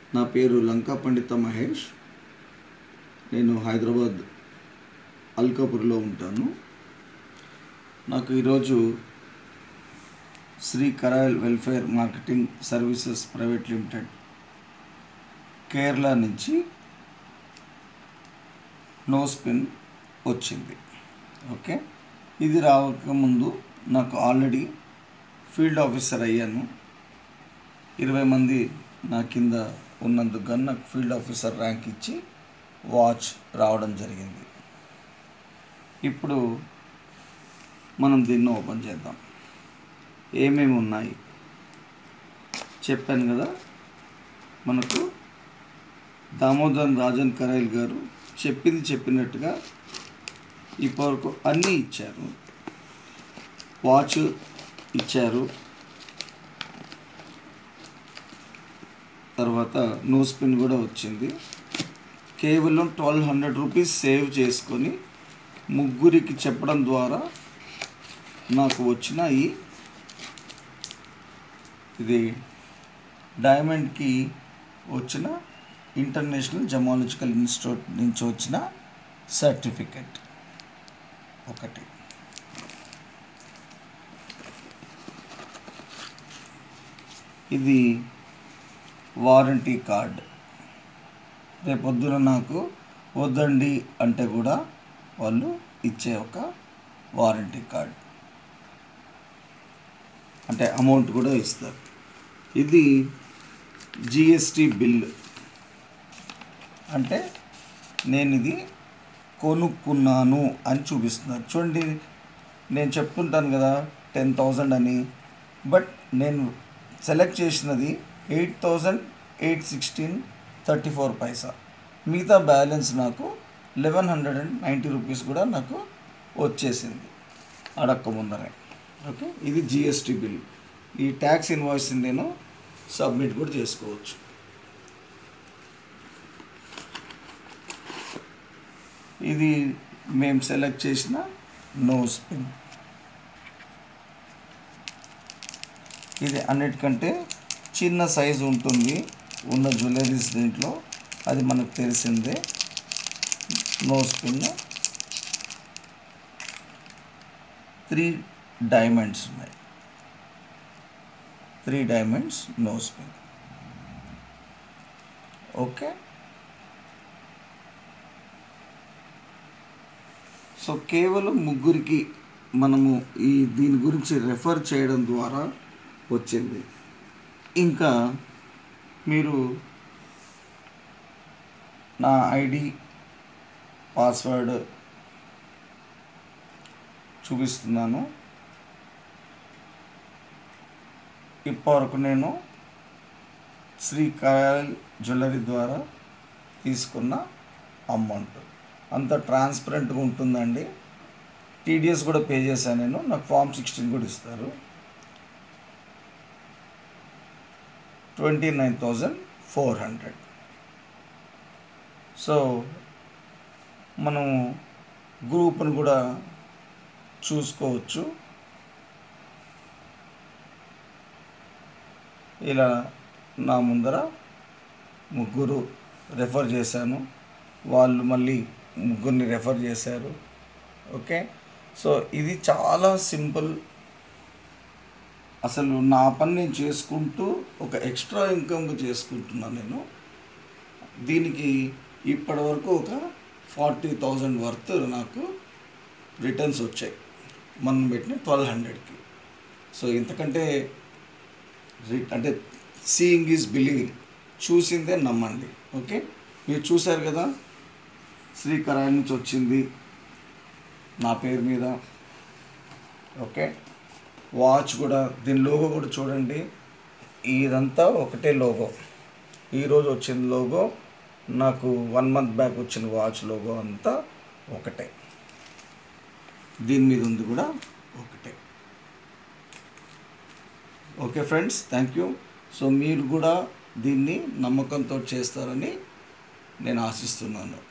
నా పేరు లంకా పండిత మహేష్. నేను హైదరాబాద్ అల్కాపూర్లో ఉంటాను. నాకు ఈరోజు శ్రీ కరాయల్ welfare marketing services private limited Kerala నుంచి నో స్పిన్ వచ్చింది. ఓకే, ఇది రాకముందు నాకు ఆల్రెడీ ఫీల్డ్ ఆఫీసర్ అయ్యాను. 20 మంది నా కింద ఉన్నందుకు నాకు ఫీల్డ్ ఆఫీసర్ ర్యాంక్ ఇచ్చి వాచ్ రావడం జరిగింది. ఇప్పుడు మనం దీన్ని ఓపెన్ చేద్దాం. ఏమేమి ఉన్నాయి చెప్పాను కదా. మనకు దామోదర్ రాజన్ కరాయల్ గారు చెప్పినట్టుగా ఇప్పటివరకు అన్నీ ఇచ్చారు. వాచ్ ఇచ్చారు, తర్వాత నో స్పిన్ కూడా వచ్చింది. కేవలం 1200 రూపీస్ సేవ్ చేసుకొని ముగ్గురికి చెప్పడం ద్వారా నాకు వచ్చిన ఇది డైమండ్కి వచ్చిన ఇంటర్నేషనల్ జమాలజికల్ ఇన్స్టిట్యూట్ నుంచి వచ్చిన సర్టిఫికెట్ ఒకటి. ఇది వారంటీ కార్డ్. రేపొద్దున నాకు వద్దండి అంటే కూడా వాళ్ళు ఇచ్చే ఒక వారంటీ కార్డ్, అంటే అమౌంట్ కూడా ఇస్తారు. ఇది జిఎస్టీ బిల్, అంటే నేను ఇది కొనుక్కున్నాను అని చూపిస్తున్నారు. చూడండి, నేను చెప్తుంటాను కదా 10,000 అని, బట్ నేను సెలెక్ట్ చేసినది 8,816.34 పైసా. మిగతా బ్యాలెన్స్ నాకు 1,190 రూపీస్ కూడా నాకు వచ్చేసింది అడక్క ముందరే. ఓకే, ఇది జిఎస్టీ బిల్. ఈ ట్యాక్స్ ఇన్వాయిస్ నేను సబ్మిట్ కూడా చేసుకోవచ్చు. ఇది మేము సెలెక్ట్ చేసిన నో స్పిన్. ఇది అన్నిటికంటే చిన్న సైజు ఉంటుంది ఉన్న జ్యువెలరీస్ దీంట్లో, అది మనకు తెలిసిందే. నో స్పిన్ 3 డైమండ్స్ ఉన్నాయి. 3 diamonds no spin. Okay, so కేవలం ముగ్గురికి మనము దీని గురించి రెఫర్ చేయడం ద్వారా వచ్చింది. ఇంకా మీరు నా ఐడి పాస్వర్డ్ చూపిస్తున్నాను. ఇప్పటివరకు నేను శ్రీ కరాయల్ జ్యువెలరీ ద్వారా తీసుకున్న అమౌంట్ అంత ట్రాన్స్పరెంట్గా ఉంటుందండి. టీడీఎస్ కూడా పే చేశాను నేను. నాకు ఫామ్ 16 కూడా ఇస్తారు. 29,400. సో మనం గ్రూప్ను కూడా చూసుకోవచ్చు. ఇలా నా ముందర ముగ్గురు రెఫర్ చేశాను, వాళ్ళు మళ్ళీ ముగ్గురిని రెఫర్ చేశారు. ఓకే, సో ఇది చాలా సింపుల్. అసలు నా పని నేను చేసుకుంటూ ఒక ఎక్స్ట్రా ఇన్కమ్ చేసుకుంటున్నాను నేను. దీనికి ఇప్పటివరకు ఒక 40,000 వర్త్ నాకు రిటర్న్స్ వచ్చాయి మనం పెట్టిన 1200కి. సో ఇంతకంటే అంటే సీయింగ్ ఈజ్ బిలీవింగ్, చూసిందే నమ్మండి. ఓకే, మీరు చూశారు కదా, శ్రీ కరాయల్ నుంచి వచ్చింది నా పేరు మీద. ఓకే, వాచ్ కూడా, దీని లోగో కూడా చూడండి, ఇదంతా ఒకటే లోగో. ఈరోజు వచ్చిన లోగో, నాకు 1 మంత్ బ్యాక్ వచ్చిన వాచ్ లోగో అంతా ఒకటే. దీని మీద ఉంది కూడా ఒకటే. Okay friends, thank you. So మీరు కూడా దీన్ని నమ్మకంతో చేస్తారని నేను ఆశిస్తున్నాను.